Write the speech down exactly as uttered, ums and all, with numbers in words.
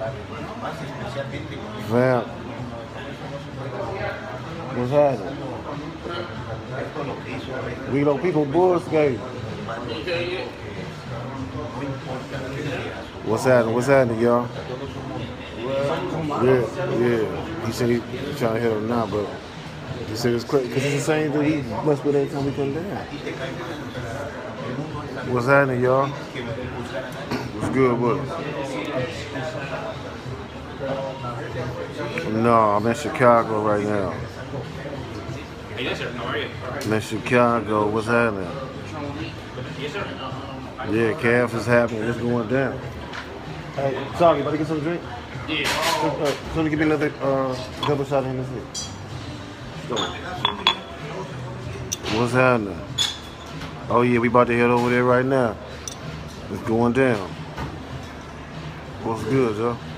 Fam, what's happening? We know people bull skating. What's happening? What's happening, y'all? Yeah, yeah. He said he, he's trying to hit him now, but he said it's crazy because it's the same thing he must with every time we come down. What's happening, y'all? What's good with it? No, I'm in Chicago right now. Hey, yes, sir. How are you? I'm in Chicago. What's happening? Yes, sir. Yeah, calf is happening. It's going down. Hey, sorry, about to get some drink? Yeah. Uh, Somebody give me another uh, double shot of Hennessy. Go. What's happening? Oh yeah, we about to head over there right now. It's going down. What's good, y'all?